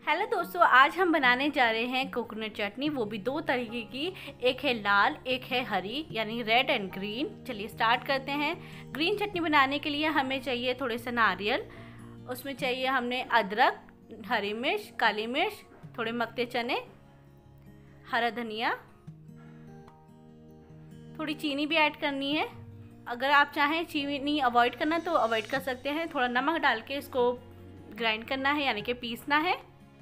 Hello दोस्तों, आज हम बनाने जा रहे हैं कोकोनट चटनी, वो भी दो तरीके की। एक है लाल, एक है हरी, यानी रेड एंड ग्रीन। चलिए स्टार्ट करते हैं। ग्रीन चटनी बनाने के लिए हमें चाहिए थोड़े से नारियल, उसमें चाहिए हमने अदरक, हरी मिर्च, काली मिर्च, थोड़े मक्ते चने, हरा धनिया, थोड़ी चीनी भी ऐड करनी है। अगर आप चाहें चीनी अवॉइड करना तो अवॉइड कर सकते हैं। थोड़ा नमक डाल के इसको ग्राइंड करना है, यानी कि पीसना है।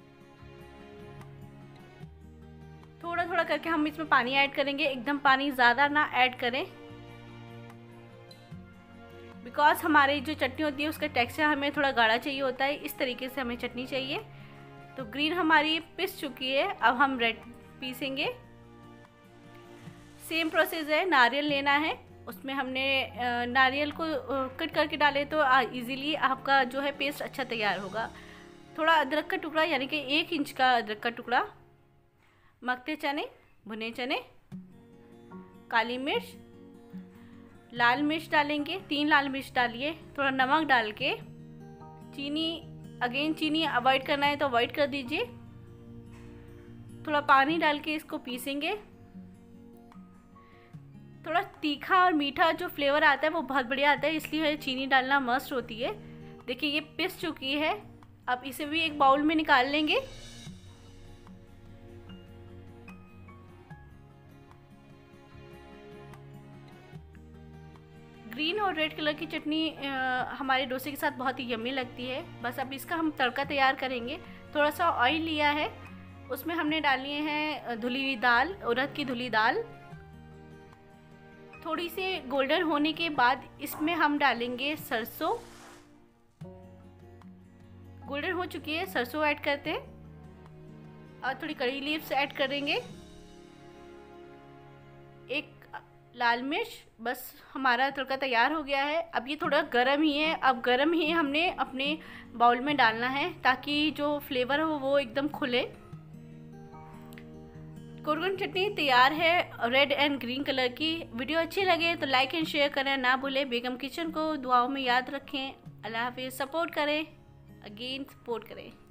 थोड़ा थोड़ा करके हम इसमें पानी ऐड करेंगे, एकदम पानी ज़्यादा ना ऐड करें, बिकॉज हमारी जो चटनी होती है उसका टेक्सचर हमें थोड़ा गाढ़ा चाहिए होता है। इस तरीके से हमें चटनी चाहिए। तो ग्रीन हमारी पिस चुकी है, अब हम रेड पीसेंगे। सेम प्रोसेस है, नारियल लेना है, उसमें हमने नारियल को कट करके डाले तो इजीली आपका जो है पेस्ट अच्छा तैयार होगा। थोड़ा अदरक का टुकड़ा, यानी कि 1 इंच का अदरक का टुकड़ा, मक्ते चने, भुने चने, काली मिर्च, लाल मिर्च डालेंगे, 3 लाल मिर्च डालिए, थोड़ा नमक डाल के, चीनी, अगेन चीनी अवॉइड करना है तो अवॉइड कर दीजिए। थोड़ा पानी डाल के इसको पीसेंगे। थोड़ा तीखा और मीठा जो फ्लेवर आता है वो बहुत बढ़िया आता है, इसलिए चीनी डालना मस्ट होती है। देखिए ये पिस चुकी है, अब इसे भी एक बाउल में निकाल लेंगे। ग्रीन और रेड कलर की चटनी हमारे डोसे के साथ बहुत ही यम्मी लगती है। बस अब इसका हम तड़का तैयार करेंगे। थोड़ा सा ऑयल लिया है, उसमें हमने डाली है धुली हुई दाल, उड़द की धुली दाल। थोड़ी सी गोल्डन होने के बाद इसमें हम डालेंगे सरसों। गोल्डन हो चुकी है, सरसों ऐड करते हैं और थोड़ी कड़ी लीव्स ऐड करेंगे, एक लाल मिर्च। बस हमारा तड़का तैयार हो गया है। अब ये थोड़ा गर्म ही है, अब गर्म ही हमने अपने बाउल में डालना है ताकि जो फ्लेवर हो वो एकदम खुले। कोकोनट चटनी तैयार है, रेड एंड ग्रीन कलर की। वीडियो अच्छी लगे तो लाइक एंड शेयर करें ना भूलें। बेगम किचन को दुआओं में याद रखें। अल्लाह हाफिज़। सपोर्ट करें, अगेन सपोर्ट करें।